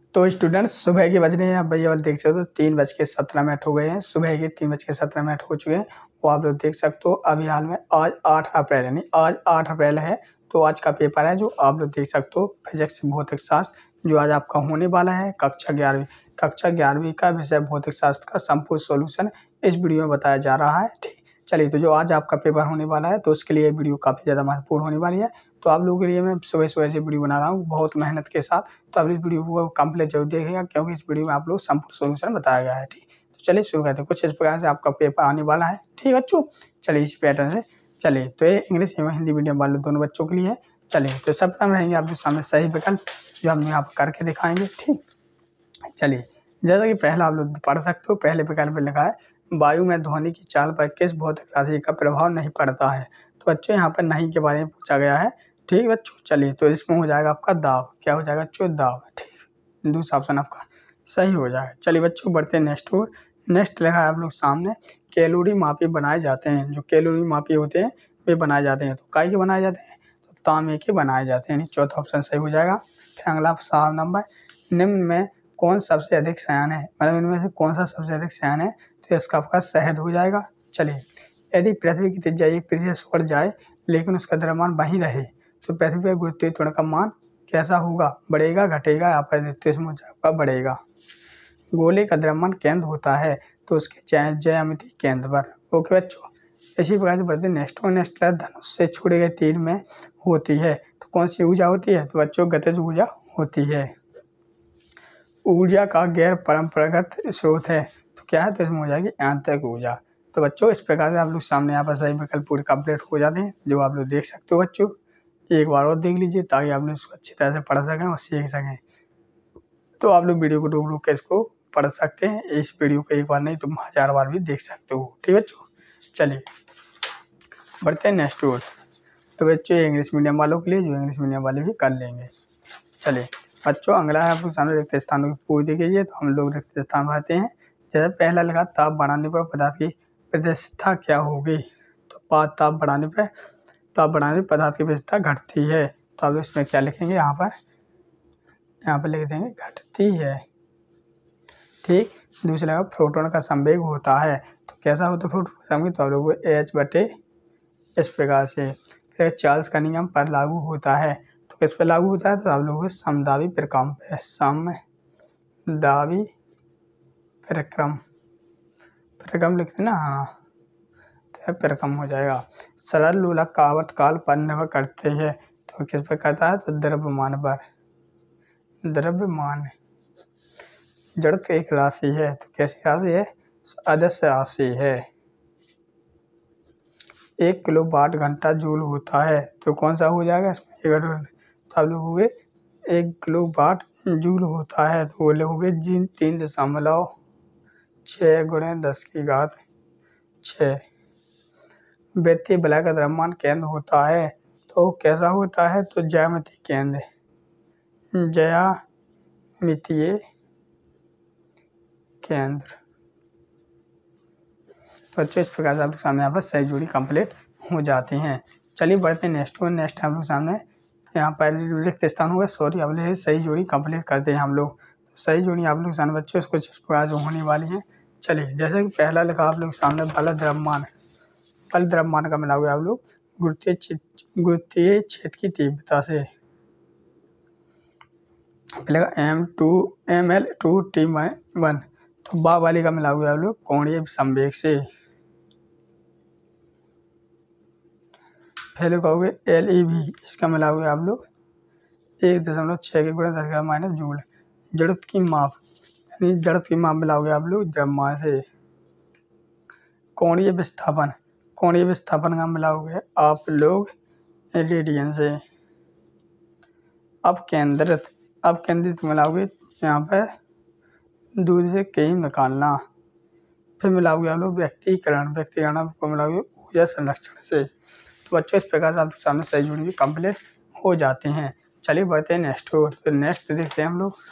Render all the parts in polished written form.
तो स्टूडेंट्स सुबह के बज रहे हैं, आप भैया देख सकते हो 3:17 हो गए हैं। सुबह के 3:17 हो चुके हैं। वो आप लोग देख सकते हो अभी हाल में आज 8 अप्रैल यानी आज 8 अप्रैल है। तो आज का पेपर है जो आप लोग देख सकते हो फिजिक्स भौतिक शास्त्र, जो आज आपका होने वाला है कक्षा 11वीं का विषय भौतिक शास्त्र का संपूर्ण सॉल्यूशन इस वीडियो में बताया जा रहा है। ठीक, चलिए तो जो आज आपका पेपर होने वाला है तो उसके लिए वीडियो काफ़ी ज़्यादा महत्वपूर्ण होने वाली है। तो आप लोगों के लिए मैं सुबह से वीडियो बना रहा हूँ बहुत मेहनत के साथ। तो आप इस वीडियो को कंप्लीट जरूर देखिएगा क्योंकि इस वीडियो में आप लोग संपूर्ण सॉल्यूशन बताया गया है। ठीक, तो चलिए शुरू करते हैं। कुछ इस प्रकार से आपका पेपर आने वाला है। ठीक बच्चों, चलिए इस पैटर्न से चलिए। तो ये इंग्लिश एवं हिंदी मीडियम वाले दोनों बच्चों के लिए है। चलिए तो सब टाइम रहेंगे आपके सामने सही विकल्प जो हम यहाँ पर करके दिखाएंगे। ठीक, चलिए जैसा कि पहला आप लोग पढ़ सकते हो, पहले विकल्प में लिखा है वायु में ध्वनि की चाल पर किस भौतिक राशि का प्रभाव नहीं पड़ता है। तो बच्चों यहाँ पर नहीं के बारे में पूछा गया है। ठीक बच्चों, चलिए तो इसमें हो जाएगा आपका दाब। क्या हो जाएगा बच्चों? दाब। ठीक, दूसरा ऑप्शन आपका सही हो जाएगा। चलिए बच्चों बढ़ते हैं नेक्स्ट और नेक्स्ट लिखा है आप लोग सामने कैलोरी मापी बनाए जाते हैं। जो कैलोरी मापी होते हैं वे बनाए जाते हैं। तो काय के बनाए जाते हैं? तो तांबे के बनाए जाते हैं। चौथा ऑप्शन सही हो जाएगा। फिर अगला 7 नंबर, निम्न में कौन सबसे अधिक शयान है, मतलब इनमें से कौन सा सबसे अधिक शयान है? तो इसका आपका शहद हो जाएगा। चलिए यदि पृथ्वी की त्रिज्या एक प्रतिशत से बढ़ जाए लेकिन उसका द्रव्यमान वहीं रहे तो पृथ्वी पर गुरुत्वीय त्वरण का मान कैसा होगा? बढ़ेगा, घटेगा या आपका बढ़ेगा? गोले का द्रव्यमान केंद्र होता है तो उसके ज्यामितीय केंद्र पर। ओके बच्चों, इसी प्रकार से बढ़ते नेक्स्ट धनुष से छोड़े गए तीर में होती है तो कौन सी ऊर्जा होती है? तो बच्चों गतिज ऊर्जा होती है। ऊर्जा का गैर परंपरागत स्रोत है तो क्या है? तो इसमें हो जाएगी आंतरिक ऊर्जा। तो बच्चों इस प्रकार से आप लोग सामने यहाँ पर सही विकल्प पूरे कंप्लीट हो जाते हैं जो आप लोग देख सकते हो। बच्चों एक बार और देख लीजिए ताकि आप लोग इसको अच्छी तरह से पढ़ सकें और सीख सकें। तो आप लोग वीडियो को रोक के इसको पढ़ सकते हैं। इस वीडियो को एक बार नहीं तुम 1000 बार भी देख सकते हो। ठीक है बच्चों, चलिए बढ़ते हैं नेक्स्ट और। तो बच्चों इंग्लिश मीडियम वालों के लिए जो इंग्लिश मीडियम वाले भी कर लेंगे। चलिए बच्चों अगला है आपको सामने रिक्त स्थानों की पूरी कीजिए। तो हम लोग रिक्त स्थान भरते हैं। जैसे पहला लगा ताप बढ़ाने पर पदार्थ की विशेषता क्या होगी? तो ताप बढ़ाने पर पदार्थ की विशेषता घटती है। तो अब इसमें क्या लिखेंगे? यहाँ पर लिख देंगे घटती है। ठीक, दूसरा लगा प्रोटॉन का संवेग होता है तो कैसा होता है प्रोटॉन का संवेग? तो आप लोग H/, इस प्रकार से। फिर चार्ल्स का नियम पर लागू होता है तो किस पर लागू होता है? तो आप लोगों को समदाबी परिक्रम पे, समदाबी परिक्रम लिखते ना, हाँ तो परिक्रम हो जाएगा। सरल लोलक का आवर्तकाल पर निर्भर करते हैं तो किस पर करता है? तो द्रव्यमान पर। द्रव्यमान जड़त्व एक राशि है तो कैसी राशि है? अदृश्य राशि है। 1 किलोवाट घंटा जूल होता है तो कौन सा हो जाएगा इसमें? तो आप लोगों 1 किलोवाट जूल होता है तो वो लोगोगे 3.6 गुणे 10⁻⁶। वृत्तीय वलय का द्रव्यमान केंद्र होता है तो कैसा होता है? तो ज्यामितीय केंद्र। ज्यामितीय केंद्र। तो बच्चों इस प्रकार से आपके सामने यहाँ पर सही जोड़ी कंप्लीट हो जाती हैं। चलिए बढ़ते हैं नेक्स्ट और नेक्स्ट हम लोग सामने यहाँ पर रिक्त स्थान होगा। सॉरी अब सही जोड़ी कंप्लीट करते हैं हम लोग। सही जोड़ी आप लोग सामने बच्चों इसको इस प्रकार से होने वाली हैं। चलिए जैसे कि पहला लिखा आप लोग सामने बल द्रव्यमान का मिलाओगे आप लोग गुरुत्वीय क्षेत्र की तीव्रता से। mL/T1 तो बा वाली का मिलाओगे आप लोग कोणीय संवेग से। पहले कहोगे LeV, इसका मिलाओगे आप लोग 1.6 के गुणे 10⁻⁻ जूल। जड़त्व की माप मिलाओगे आप लोग द्रव्यमान से। कोणीय विस्थापन का मिलाओगे आप लोग रेडियन से। अब केंद्रित मिलाओगे यहाँ पर दूर से कहीं निकालना। फिर मिलाओगे आप लोग व्यक्तिकरण को मिलाओगे ऊर्जा संरक्षण से। तो बच्चों इस प्रकार से आपके सामने सही जुड़ी हुई कंप्लीट हो जाते हैं। चलिए बढ़ते हैं नेक्स्ट और। तो नेक्स्ट देखते हैं हम लोग।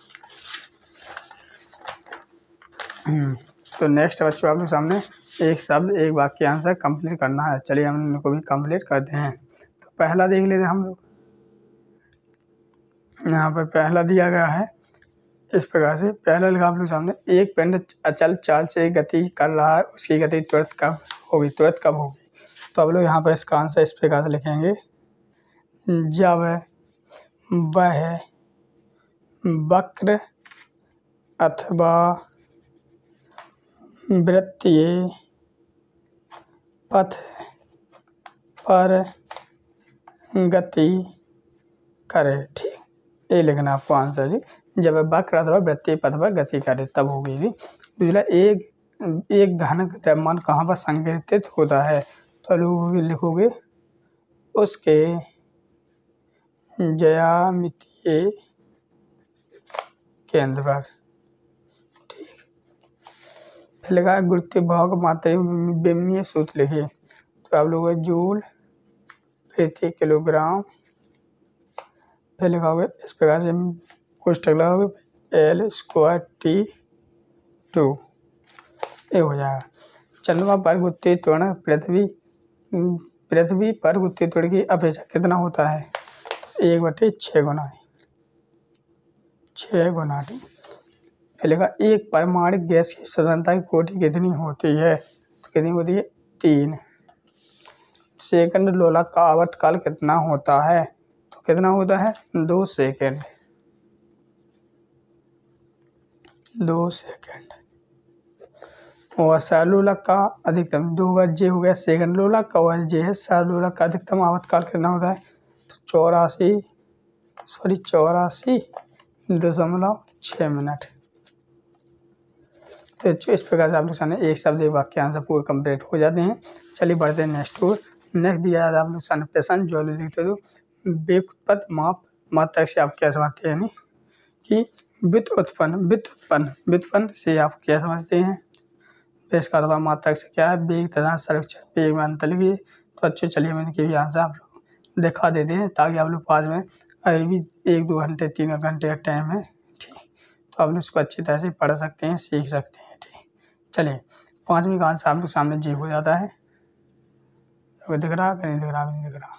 तो नेक्स्ट बच्चों आपके सामने एक शब्द एक वाक्यांश कंप्लीट करना है। चलिए हम इनको भी कंप्लीट करते हैं। तो पहला देख लेते हैं हम लोग। यहाँ पर पहला दिया गया है इस प्रकार से पहला लिखा आप लोग सामने, एक पिंड अचल चाल से गति कर रहा है, उसकी गति तुरंत कब होगी, तुरंत कब होगी। तो आप लोग यहाँ पर इसका आंसर इस प्रकार से लिखेंगे, जब वह वक्र अथवा वृत्तीय पथ पर गति करे। ठीक, ये लिखना आपको आंसर जी, जब वक्र अथवा वृत्तीय पथ पर गति करे तब होगी जी। दूसरा, एक घन द्रव्यमान कहाँ पर संकेतित होता है, तो लोग लिखोगे उसके ज्यामितीय केंद्र पर। ठीक, फिर लिखा है गुरुत्वीय भाव का मात्रा विमीय सूत्र लिखिए। तो आप लोग जूल प्रति किलोग्राम, फिर लिखा होगा इस प्रकार से कोष्टक लगाओगे L²T², ये हो जाएगा। चंद्रमा पर गुरुत्वीय त्वरण पृथ्वी पर गुरुत्वीय त्वरण की अपेक्षा कितना होता है, 1/6 गुना है, 6 गुना। ठीक, फिर लिखा एक परमाणु गैस की सांद्रता की कोटि कितनी होती है, तो कितनी होती है, 3 सेकंड। लोलक का आवर्तकाल कितना होता है, तो कितना होता है, 2 सेकंड, 2 सेकंड। और सैलोलक का अधिकतम 2 होगा, जे हो गया सेकंड लोलक का, और जे है सैलोलक का अधिकतम आवर्तकाल कितना होता है, तो 84.6 मिनट। तो इस प्रकार से आप लोग सामने एक शब्द एक वाक्यांश पूरे कंप्लीट हो जाते हैं। चलिए बढ़ते हैं नेक्स्ट टूर। नेक्स्ट दिया जाता है आप लोग सामने प्रश्न, जो लोग लिखते हो व्युत्पन्न माप मात्रक से आप क्या समझते हैं, यानी कि व्युत्पन्न से आप क्या समझते हैं। तो इसका अथवा मात्रक से क्या है, वेग तथा संरक्षण वेग में अंतर लिखिए। तो अच्छे, चलिए मैंने के भी आंसर आप लोग दिखा देते हैं, ताकि आप लोग पास में अभी भी 1-2 घंटे 3 घंटे का टाइम है। ठीक, तो आप लोग इसको अच्छी तरह से पढ़ सकते हैं, सीख सकते हैं। ठीक, चलिए 5वीं का आंसर आप लोग सामने जी हो जाता है। दिख रहा कि नहीं दिख रहा, नहीं दिख रहा,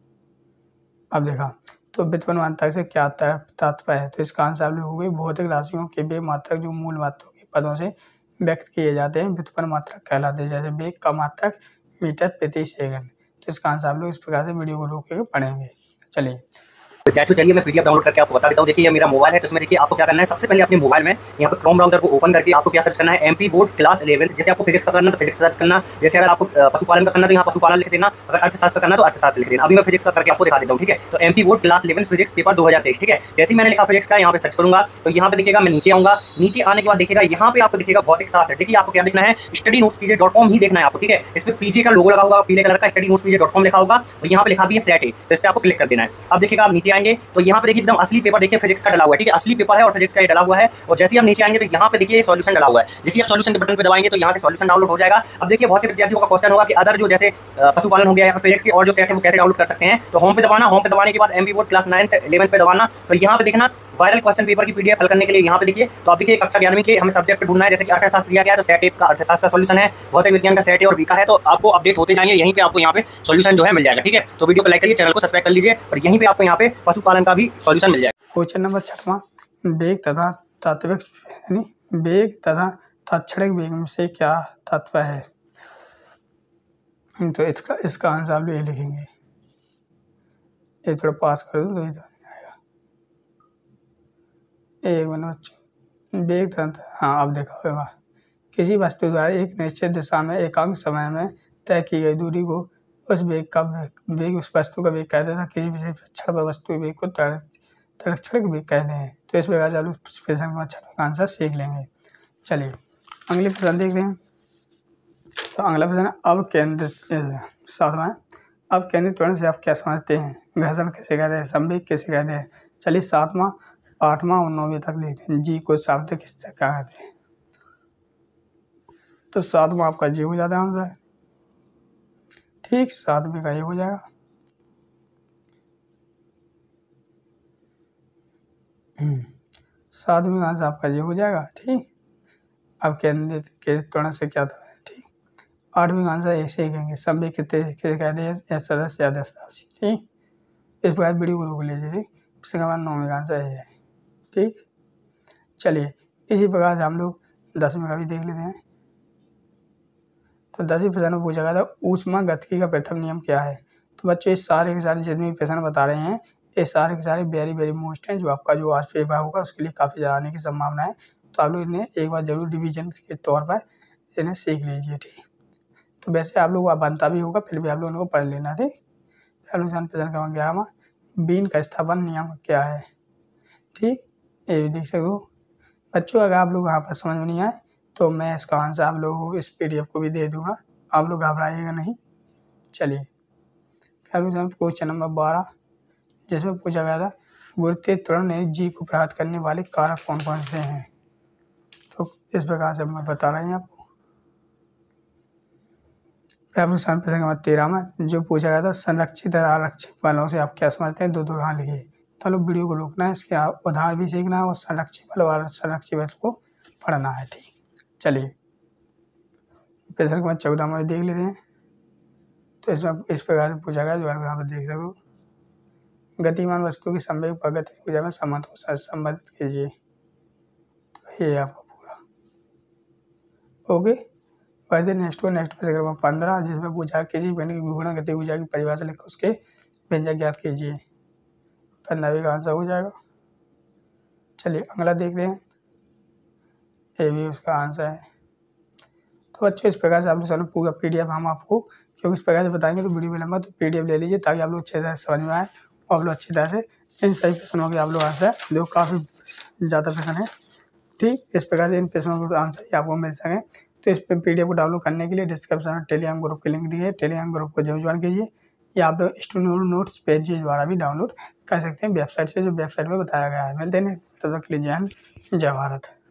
अब देखा। तो व्युत्पन्न मात्रक से क्या तात्पर्य है, तो इसका आंसर आप लोग हो गए भौतिक राशियों के वेग मात्रक जो मूल मात्रों के पदों से व्यक्त किए जाते हैं व्युत्पन्न मात्रक कहलाते हैं। जैसे वेग का मात्रक मीटर प्रति सेकंड। तो इसका आंसर आप लोग इस प्रकार से वीडियो को रोक के पढ़ेंगे। चलिए विद्यार्थियों, चलिए मैं पीडीएफ डाउनलोड करके आपको बता देता हूँ। देखिए ये मेरा मोबाइल है, तो इसमें देखिए आपको क्या करना है, सबसे पहले अपने मोबाइल में यहाँ पे क्रोम ब्राउजर को ओपन करके आपको क्या सर्च करना है, एमपी बोर्ड क्लास 11। जैसे आपको फिजिक्स का करना तो फिजिक्स सर्च करना, जैसे अगर आपको पशुपालन का करना तो यहाँ पशुपालन लिख देना, अगर अर्थशास्त्र करना तो अर्थशास्त्र लिख देना। अभी मैं फिजिक्स का करके आपको दिखा देता हूँ। ठीक है, तो MP board class 11 physics paper 2023। ठीक है, जैसे ही मैंने लिखा फिजिक्स का यहाँ पे सर्च करूंगा तो यहाँ पे दिखेगा, मैं नीचे आऊंगा, नीचे आने के बाद देखिएगा यहाँ पे आपको दिखेगा भौतिक शास्त्र। ठीक है, आपको क्या देखना है, studynotes.pj.com ही देखना है आपको। ठीक है, इस पे पीजे का लोगो लगा होगा पीले कलर का, studynotes.pj.com लिखा होगा, और यहाँ पे लिखा भी है सेट है, तो इस पे आपको क्लिक कर देना है। अब देखिएगा आप नीचे आएंगे तो यहाँ पे देखिए एकदम असली पेपर देखिए फिजिक्स का डला हुआ है। ठीक है, असली पेपर है और फिजिक्स का ये डला हुआ है। और जैसे ही आप नीचे आएंगे तो यहाँ पे देखिए सॉल्यूशन डला हुआ है, जिसे आप सॉल्यूशन के बटन पे दबाएंगे तो यहाँ से सॉल्यूशन डाउनलोड हो जाएगा। अब देखिए बहुत से विद्यार्थियों का क्वेश्चन होगा कि अदर जो जैसे पशुपालन हो गया या फिजिक्स के और जो सेट है वो कैसे डाउनलोड कर सकते हैं। तो होम पे दबाना, होम पे दबाने के बाद MP board class 9th 11th पे दबाना, तो यहाँ पे देखना वायरल क्वेश्चन पेपर की पीडीएफ हल करने के लिए यहाँ पे देखिए। तो आप देखिए कक्षा 11वीं के हमें सब्जेक्ट ढूंढना है, जैसे कि अर्थशास्त्र दिया गया है तो सेट का अर्थशास्त्र का सॉल्यूशन है, भौतिक विज्ञान का सेट है और वीका है। तो आपको अपडेट होते जाएंगे, यहीं पे आपको यहाँ पे सॉल्यूशन जो है मिल जाएगा। ठीक है, तो वीडियो को लाइक करिए, चैनल को सब्सक्राइब कर लीजिए, और यहीं पे आपको यहाँ पे पशुपालन का भी सॉल्यूशन मिल जाएगा। क्वेश्चन नंबर 6वां, वेग तथा तात्विक यानी वेग तथा तात्क्षणिक वेग से क्या तात्पर्य है। तो इसका आंसर आप लोग ये लिखेंगे, ये थोड़ा पास कर दो तो आएगा। एक मिनट, वेग तथा, हाँ अब देखा होगा, किसी वस्तु द्वारा एक निश्चित दिशा में एकांक समय में तय की गई दूरी को उस वेग का वेग उस वस्तु का वेग कहते हैं। किसी विशेष क्षण पर वस्तु वेग को तात्क्षणिक वेग कहते हैं। तो इस प्रकार से आप लोग प्रश्न नंबर 6 का आंसर सीख लेंगे। चलिए अगले प्रश्न देखते हैं। तो अगला प्रश्न, अब केंद्रित 7वां, अब केंद्रित त्वरण से आप क्या समझते हैं, घर्षण किसे कहते हैं, संवेग किसे कहते हैं। चलिए 7वां 8वां और 9वीं तक देखते हैं, जी को शब्द किससे क्या कहते हैं। तो 7वां आपका जी हो जाता है आंसर। ठीक, 7वीं का ये हो जाएगा। 7वीं का आंसर आपका ये हो जाएगा। ठीक, अब केंद्रित के त्वरण से क्या था। ठीक, 8वीं का आंसर ऐसे ही कहेंगे, संवेग किसे कहते हैं, एस सदस्य या दस राशि। ठीक, इस प्रकार वीडियो को रोक लीजिए। ठीक, उसके बाद 9वीं का आंसर है। ठीक, चलिए इसी प्रकार से हम लोग 10वीं का भी देख लेते हैं। तो 10वीं प्रश्न में पूछा गया था ऊष्मागतिकी का प्रथम नियम क्या है। तो बच्चों ये सारे के सारे जितने भी प्रश्न बता रहे हैं ये सारे के सारे वेरी वेरी मोस्ट हैं, जो आपका जो आज पेपर होगा उसके लिए काफ़ी ज़्यादा आने की संभावना है। तो आप लोग इन्हें एक बार जरूर रिवीजन के तौर पर इन्हें सीख लीजिए, ठीक। तो वैसे आप लोग बनता भी होगा, फिर भी आप लोगों को पढ़ लेना, ठीक। अनुसार प्रश्न क्रमांक 11 बीन का स्थापन नियम क्या है, ठीक। ये भी देख सकते हो बच्चों। अगर आप लोग यहाँ पर समझ में नहीं आए तो मैं इसका आंसर आप लोगों को इस PDF को भी दे दूंगा, आप लोग घबराइएगा नहीं। चलिए क्वेश्चन नंबर 12 जिसमें पूछा गया था गुरुत्वीय त्वरण ने जी को प्रभावित करने वाले कारक कौन कौन से हैं। तो इस प्रकार से मैं बता रहे हैं आपको। प्रश्न नंबर 13 में जो पूछा गया था संरक्षित और आरक्षित बलों से आप क्या समझते हैं, दो उदाहरण लिखिए। तो लोग वीडियो को रोकना है, इसके उदाहरण भी सीखना है और संरक्षित बल और संरक्षित बल को पढ़ना है, ठीक। चलिए प्रश्न नंबर 14 में देख लेते हैं। तो इसमें इस प्रकार से पूछा गया जो यहाँ पर देख सको गतिमान वस्तु की संवेग पर गति ऊर्जा में संबंध को संबंधित कीजिए। तो ये आपका पूरा ओके। बढ़ते नेक्स्ट प्रश्न नंबर 15 जिसमें पूछा किसी पिंड की घूर्णन गति ऊर्जा की परिभाषा लिखकर उसके व्यंजक ज्ञात कीजिए। 15वीं का आंसर हो जाएगा। चलिए अगला देखते हैं, ये भी उसका आंसर है। तो बच्चों इस प्रकार से आप लोग पूरा PDF हम आपको क्योंकि इस प्रकार से बताएंगे तो वीडियो में लंबा, तो PDF ले लीजिए ताकि आप लोग अच्छे तरह समझ में आए और आप लोग अच्छी तरह से इन सभी प्रश्नों के आप लोग आंसर जो काफ़ी ज़्यादा प्रश्न है, ठीक। इस प्रकार से इन प्रश्नों के आंसर ही आपको मिल सकें। तो इस पर PDF को डाउनलोड करने के लिए डिस्क्रिप्शन में टेलीग्राम ग्रुप की लिंक दी है, टेलीग्राम ग्रुप को जरूर ज्वाइन कीजिए। या आप लोग स्टूडेंट नोट्स पेज द्वारा भी डाउनलोड कर सकते हैं वेबसाइट से, जो वेबसाइट में बताया गया है। मिलते हैं तब तक के लिए जय हिंद जय भारत।